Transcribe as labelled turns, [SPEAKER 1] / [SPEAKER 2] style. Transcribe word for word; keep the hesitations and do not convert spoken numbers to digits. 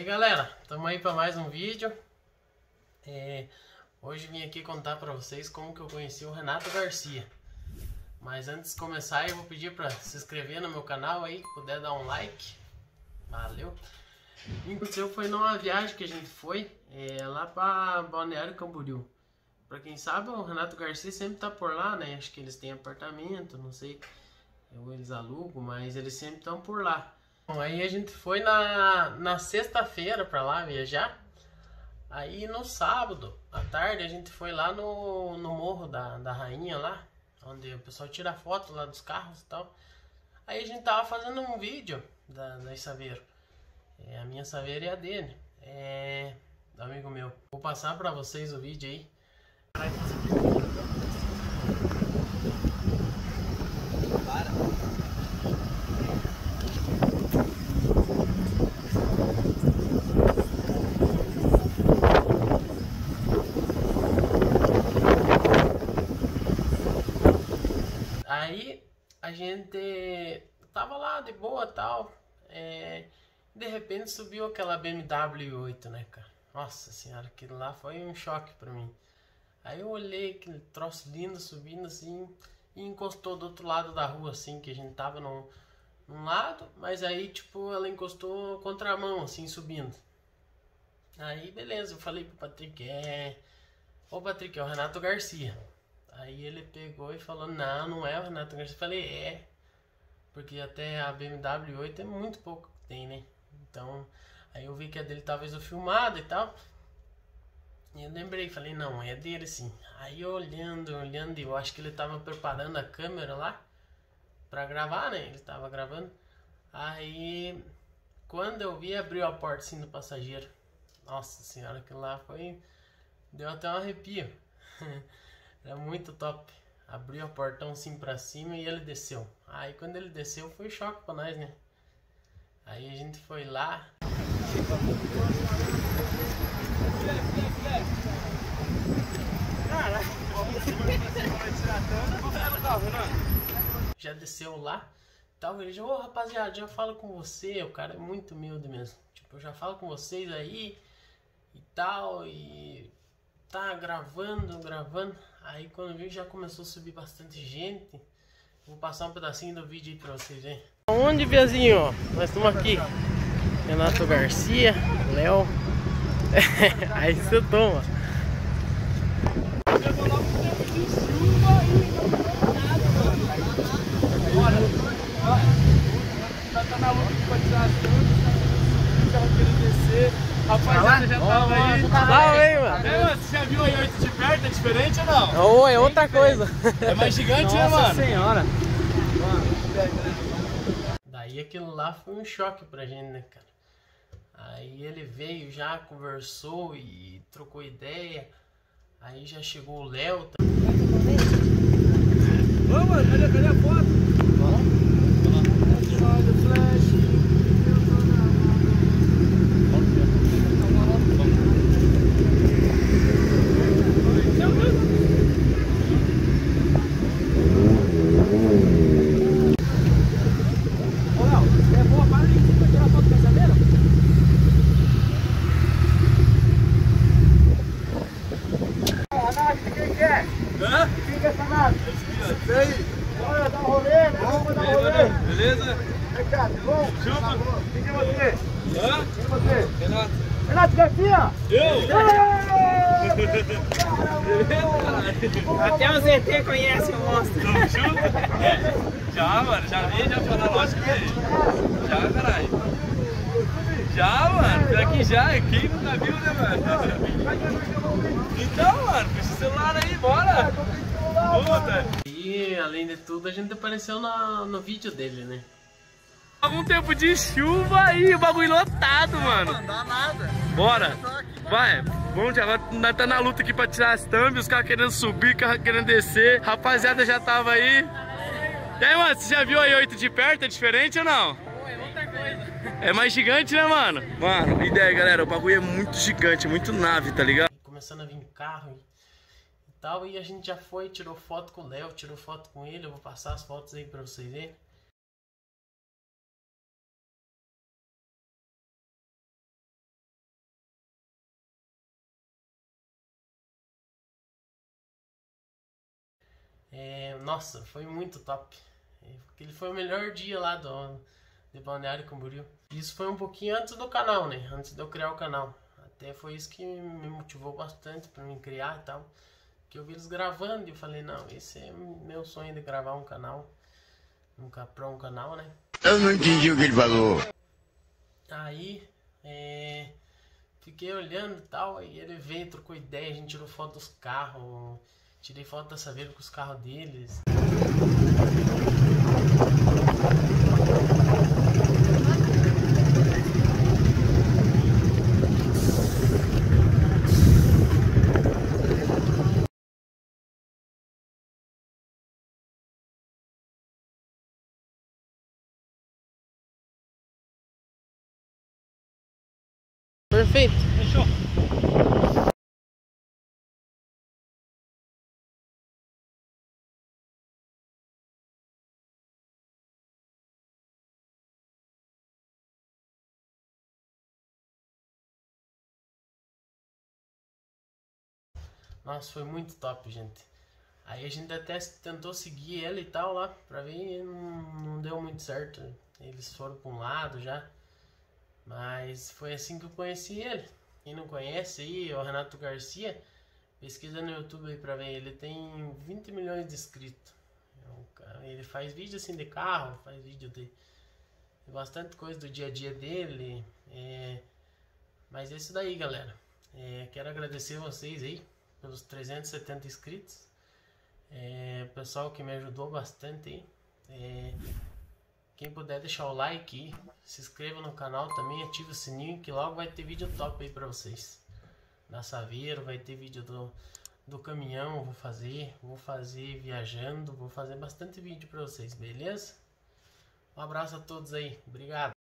[SPEAKER 1] galera, estamos aí para mais um vídeo. É, hoje vim aqui contar para vocês como que eu conheci o Renato Garcia. Mas antes de começar eu vou pedir para se inscrever no meu canal aí, puder dar um like. Valeu. Então foi numa viagem que a gente foi é, lá para Balneário Camboriú. Para quem sabe, o Renato Garcia sempre tá por lá, né? Acho que eles têm apartamento, não sei, ou eles alugam, mas eles sempre estão por lá. Bom, aí a gente foi na, na sexta-feira para lá viajar. Aí no sábado à tarde a gente foi lá no, no Morro da, da Rainha lá, onde o pessoal tira foto lá dos carros e tal. Aí a gente tava fazendo um vídeo da, da Saveiro. É, a minha Saveiro e a dele. É, do amigo meu. Vou passar para vocês o vídeo aí. Aí a gente tava lá de boa e tal, é, de repente subiu aquela B M W oito, né, cara? Nossa senhora, aquilo lá foi um choque pra mim. Aí eu olhei aquele troço lindo subindo assim e encostou do outro lado da rua, assim, que a gente tava num, num lado, mas aí tipo ela encostou contramão, assim, subindo. Aí beleza, eu falei pro Patrick, é... Ô Patrick, é o Renato Garcia. Aí ele pegou e falou, não, não é o Renato Garcia. Eu falei, é, porque até a B M W oito é muito pouco que tem, né? Então, aí eu vi que a dele talvez eu filmado e tal. E eu lembrei, falei, não, é dele sim. Aí eu olhando, olhando, eu acho que ele tava preparando a câmera lá pra gravar, né? Ele tava gravando. Aí, quando eu vi, abriu a porta assim do passageiro. Nossa senhora, aquilo lá foi... Deu até um arrepio. Era muito top. Abriu a portão assim pra cima e ele desceu. Aí quando ele desceu foi choque pra nós, né? Aí a gente foi lá. Já desceu lá. Tal, ele já, ô rapaziada, já falo com você. O cara é muito humilde mesmo. Tipo, eu já falo com vocês aí e tal. E tá gravando, gravando. Aí quando vi já começou a subir bastante gente. Vou passar um pedacinho do vídeo aí pra vocês, hein? Onde, viazinho? Ó, nós estamos aqui. Renato Garcia, Léo. Aí você toma. Chegou logo um tempo de chuva e nada, mano. Bora. Tá na luta de continuar as coisas. Tava querendo descer. Rapaziada, já tava aí. Lá, hein, mano? É, mano, você já viu aí oito de perto? É diferente ou não?
[SPEAKER 2] Oh, é outra coisa.
[SPEAKER 1] É mais gigante, né, mano?
[SPEAKER 2] Nossa senhora.
[SPEAKER 1] Daí aquilo lá foi um choque pra gente, né, cara? Aí ele veio já, conversou e trocou ideia. Aí já chegou o Léo.
[SPEAKER 2] Ô, mano, cadê, cadê a foto? Vamos.
[SPEAKER 3] Beleza? Ricardo, bom? Chupa! Quem é você? Hã? Quem é você? Renato. Renato Garcia?
[SPEAKER 2] Eu! Até o Z T conhece o monstro.
[SPEAKER 3] Tamo junto? Já, mano. Já vi, já foi na loja que veio. Já, caralho. Já, mano. Pior que já. Quem nunca viu, né, mano? Então, mano, puxa o celular aí, bora! Puta!
[SPEAKER 1] E além de tudo a gente apareceu na, no vídeo dele, né?
[SPEAKER 3] Algum tempo de chuva aí, o bagulho lotado, mano.
[SPEAKER 2] Não dá nada.
[SPEAKER 3] Bora. Vai. Vamos, agora nós tá na luta aqui pra tirar as thumbs, os caras querendo subir, os caras querendo descer. Rapaziada já tava aí. E aí, mano, você já viu aí oito de perto? É diferente ou não?
[SPEAKER 2] É outra coisa.
[SPEAKER 3] É mais gigante, né, mano? Mano, ideia, galera, o bagulho é muito gigante, é muito nave, tá ligado?
[SPEAKER 1] Começando a vir carro e tal, e a gente já foi, tirou foto com o Léo, tirou foto com ele. Eu vou passar as fotos aí pra vocês verem. É, nossa, foi muito top. Aquele foi o melhor dia lá do, de Balneário Camboriú. Isso foi um pouquinho antes do canal, né? Antes de eu criar o canal. Até foi isso que me motivou bastante pra me criar e tal. Que eu vi eles gravando e eu falei, não, esse é meu sonho de gravar um canal. Nunca pra um canal, né?
[SPEAKER 4] Eu não entendi o que ele falou.
[SPEAKER 1] Aí, é, fiquei olhando e tal, e ele veio, trocou ideia, a gente tirou foto dos carros, tirei foto da Saveiro com os carros deles. Perfeito.
[SPEAKER 3] Fechou.
[SPEAKER 1] Nossa, foi muito top, gente. Aí a gente até tentou seguir ele e tal lá, pra ver, e não, não deu muito certo. Eles foram pra um lado já. Mas foi assim que eu conheci ele. Quem não conhece aí, é o Renato Garcia. Pesquisa no YouTube aí pra ver. Ele tem vinte milhões de inscritos. Ele faz vídeo assim de carro, faz vídeo de, de bastante coisa do dia a dia dele. É, mas é isso daí, galera. É, quero agradecer vocês aí pelos trezentos e setenta inscritos. É, pessoal que me ajudou bastante aí. É, quem puder deixar o like aí, se inscreva no canal também, ative o sininho que logo vai ter vídeo top aí pra vocês. Da Saveiro, vai ter vídeo do, do caminhão, vou fazer, vou fazer viajando, vou fazer bastante vídeo pra vocês, beleza? Um abraço a todos aí, obrigado.